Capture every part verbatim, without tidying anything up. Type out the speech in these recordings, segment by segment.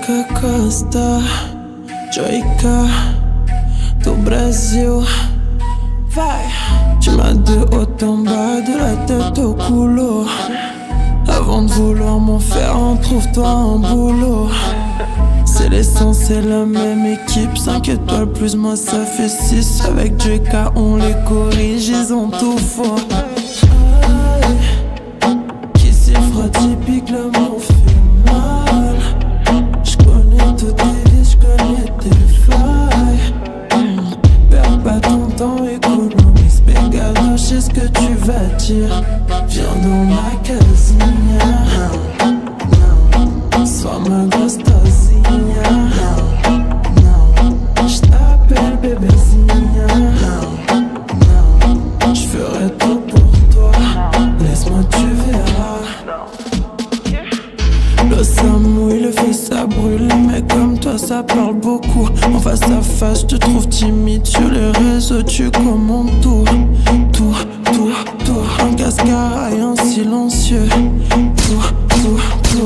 Bianca Costa, Joica, do Brasil. Vai. Tu m'as de haut en bas, de la tête au couloir. Avant de vouloir m'en faire un, trouve-toi un boulot. C'est l'essence, c'est la même équipe. Cinq étoiles plus moi ça fait six. Avec Joica on les corrige, ils ont tout faux. Qui s'y fera typique, l'amour fait mal. J'connais tous tes vies, j'connais tes failles. mmh. Perds pas ton temps, économise Pégado, je sais ce que tu vas dire. Viens dans ma casinha, sois ma gostosinha. J't'appelle bébézinha. J'ferai tout pour toi, laisse-moi tu verras. Le ça mouille, le feu ça brûle. Les mecs comme toi ça parle beaucoup. En face à face je te trouve timide. Sur les réseaux tu commandes tout. Tout, tout, tout. Un cascara et un silencieux. Tout, tout, tout.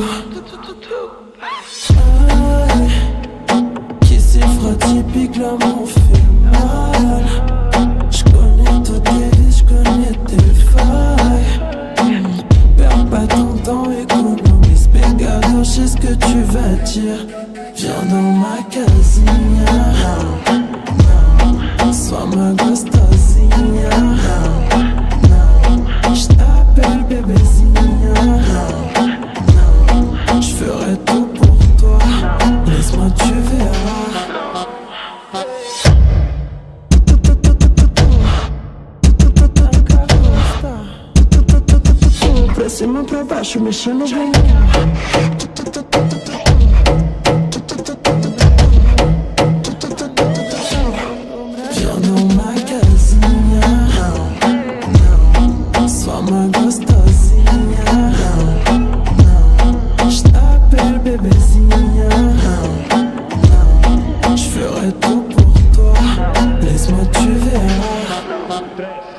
Qui s'y fera typique, l'amour fait mal. J'connais toutes tes vies, j'connais tes failles. mmh. Perds pas ton temps, économise Pégado, je sais ce que tu vas dire. Viens dans ma casinha, sois ma gostosinha. J't'appelle bébézinha. J'ferai tout pour toi, laisse-moi tu verras. Pra cima, pra baixo, mexendo bem. Viens dans ma casinha, sois ma gostosinha. J't'appelle bébézinha. J'ferai tout pour toi, laisse-moi tu verras.